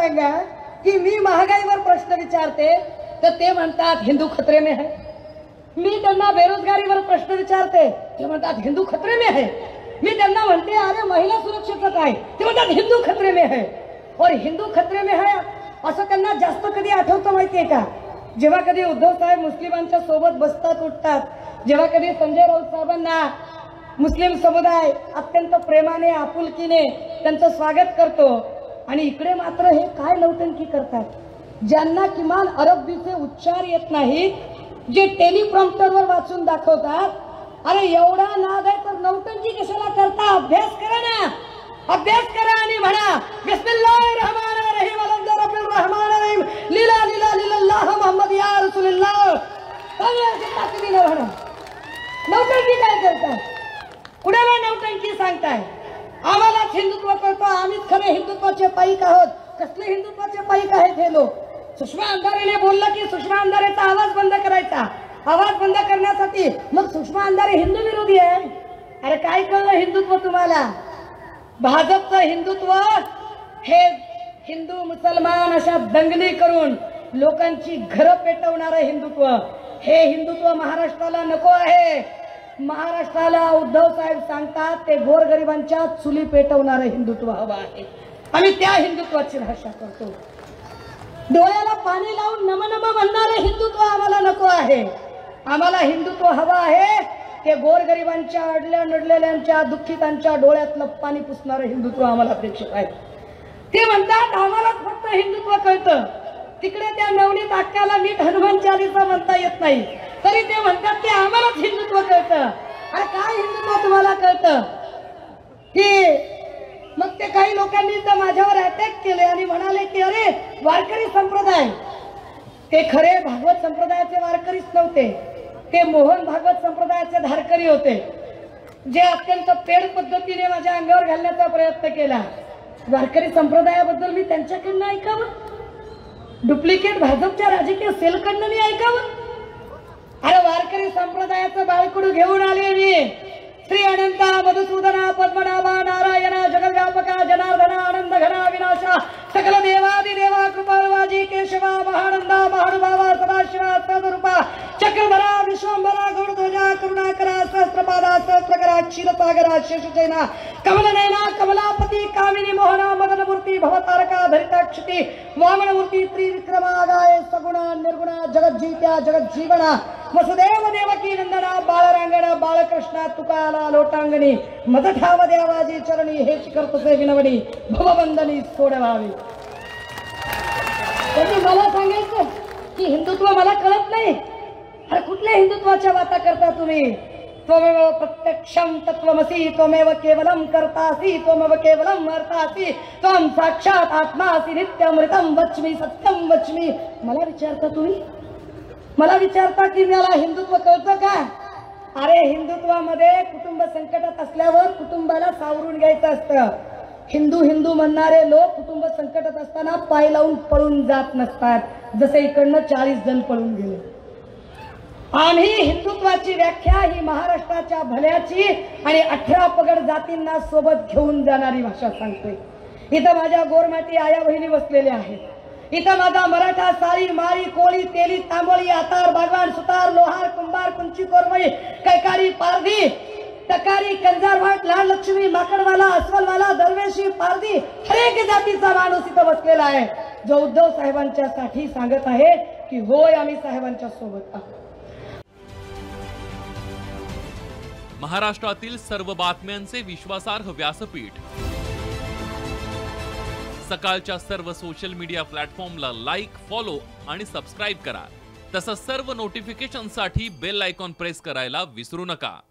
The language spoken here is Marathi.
सांगा की मी महागाईवर प्रश्न विचारते तर ते म्हणतात हिंदू खतरे में है। मी त्यांना बेरोजगारीवर प्रश्न विचारते ते म्हणतात हिंदू खतरे में है। मी त्यांना म्हणते अरे महिला सुरक्षेचं काय ते म्हणतात हिंदू खतरे में है। और हिंदू खतरे में है असं त्यांना जास्त कधी आठवतं माहितीये का? जेव्हा कधी उद्धव साहेब मुस्लिमांच्या सोबत बसतात उठतात, जेव्हा कधी संजय राऊत साहेबांना मुस्लिम समुदाय अत्यंत प्रेमाने आपुलकीने त्यांचं स्वागत करतो आणि इकडे मात्र हे काय नौटंकी करतात, ज्यांना किमान अरबीचे उच्चार येत नाही, जे टेलिप्रॉम्प्टरवर वाचून दाखवतात। अरे एवढा नाद आहे तर नौटंकी कशाला करता? अभ्यास करा ना, अभ्यास करा आणि म्हणा बिस्मिल्लाहिर रहमानिर रहीम अल्लाहुर रहमानिर रहीम लीला लीला लिल्लाह मुहम्मद या रसूलुल्लाह। ताकदीने म्हणा, नौटंकी काय करताय? कुणाला नौटंकी सांगताय? आम्हालाच हिंदुत्व करतो, आम्हीच खरे हिंदुत्वाचे पाईक आहोत। कसले हिंदुत्वाचे पाईक आहेत हे लोक? सुषमा अंधारेने बोललं की सुषमा अंधारेचा आवाज बंद करायचा, आवाज बंद करण्यासाठी मग सुषमा अंधारे हिंदू विरोधी आहे। अरे काय कळलं हिंदुत्व तुम्हाला? भाजपचं हिंदुत्व हे हिंदू मुसलमान अशा दंगली करून लोकांची घरं पेटवणारं हिंदुत्व, हे हिंदुत्व महाराष्ट्राला नको आहे। महाराष्ट्राला उद्धव साहेब सांगतात ते गोरगरिबांच्या चुली पेटवणारं हिंदुत्व हवं आहे। आम्ही त्या हिंदुत्वाची भाषा करतो। डोळ्याला पाणी लावून नमनम म्हणणारे हिंदुत्व आम्हाला नको आहे। आम्हाला हिंदुत्व हवं आहे ते गोरगरिबांच्या अडल्या नडलेल्यांच्या दुःखितांच्या डोळ्यातलं पाणी पुसणारं हिंदुत्व आम्हाला अपेक्षित आहे। ते म्हणतात आम्हाला फक्त हिंदुत्व कळतं, तिकडे त्या नवनीत अक्काला नीट हनुमान चालीसा म्हणता येत नाही तरी ते म्हणतात की आम्हालाच हिंदुत्व कळतं। अरे काय हिंदुत्व तुम्हाला कळतं? की मग ते काही लोकांनी तर माझ्यावर अटॅक केले आणि म्हणाले की अरे वारकरी संप्रदाय, ते खरे भागवत संप्रदायाचे वारकरीच नव्हते, ते मोहन भागवत संप्रदायाचे धारकरी होते, जे अत्यंत पेड पद्धतीने माझ्या अंगावर घालण्याचा प्रयत्न केला। वारकरी संप्रदायाबद्दल मी त्यांच्याकडनं ऐकावं? डुप्लिकेट भाजपच्या राजकीय सेलकडनं मी ऐकावं? अरे वारकरी संप्रदायाचं बाळकडू घेऊन आले मी। श्री अनंता मधुसूदना पद्मनाभा नारायणा जगद्व्यापका जनार्दना आनंद घना विनाशा सकल देवादि देवा कृपाळवाजी केशवा महानंदा महानुभावा सदाशिवा सदरूपा चक्रधरा विश्वंभरा गौरध्वजा करुणाकरा सहस्रपादा सहस्रकरा क्षीरसागरा शेषचैना कमलनयना कमलापती कामिनी मोहना मदनमूर्ती भवतारका धरिताक्षिती वामनमूर्ती त्रिविक्रमा गाय सगुणा निर्गुणा जगज्जीत्या जगज्जीवना वसुदेव देवकी नंदना बाळरांगणा बाळकृष्णा तुकाला लोटांगणी मदठाव देवाजी चरणी हे शिखर तुसे विनवणी भवबंधनी सोडवावी। त्यांनी मला सांगायचं की हिंदुत्व मला कळत नाही। अरे कुठल्या हिंदुत्वाच्या वाता करता तुम्ही? त्वमेव प्रत्यक्षं तत्त्वमसि त्वमेव केवलं कर्तासि त्वमेव केवलं अर्तासि त्वं साक्षात आत्मासि नित्यमृतं वच्मि सत्यं वच्मि। मला विचारता तुम्ही? मला विचारता की मला हिंदुत्व कळतं का? अरे हिंदुत्वामध्ये कुटुंब संकटात असल्यावर कुटुंबाला सावरून घ्यायचं असतं। हिंदू हिंदू म्हणणारे लोक कुटुंब संकटात असताना पाय लावून पळून जात नसतात, जसे इकडनं 40 जण पळून गेले। आम्ही हिंदुत्वाची व्याख्या ही महाराष्ट्राच्या भल्याची आणि 18 पगड जातींना सोबत घेऊन जाणारी भाषा सांगतोय। इथं माझ्या गोरमाटी आया बहिणी बसलेल्या आहेत, इथं माझा मराठा साळी माळी कोळी तेली तांबोळी आतार बागवान सुतार लोहार कुंभार कुंची कोरमळी कैकाडी पारधी टकारी कंजारवाट लाल लक्ष्मी माकडवाला अस्वलवाला दरवेशी पारधी हर एक जातीचा माणूस इथं बसलेला आहे, जो उद्धव साहेबांच्या साठी सांगत आहे की होय आम्ही साहेबांच्या सोबत आहोत। महाराष्ट्रातील सर्व बातम्यांचे विश्वासार्ह व्यासपीठ, सकाळच्या सर्व सोशल मीडिया प्लॅटफॉर्मला लाईक, फॉलो आणि सबस्क्राईब करा। तसंच सर्व नोटिफिकेशनसाठी बेल आयकॉन प्रेस करायला विसरू नका।